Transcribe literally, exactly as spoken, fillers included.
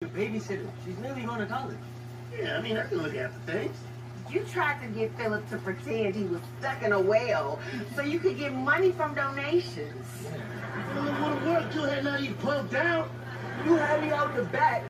Babysitter. She's nearly going to college. Yeah, I mean, I can look after things. You tried to get Philip to pretend he was stuck in a well so you could get money from donations. Well, it would have worked. You had not even pumped out. You had me out the back.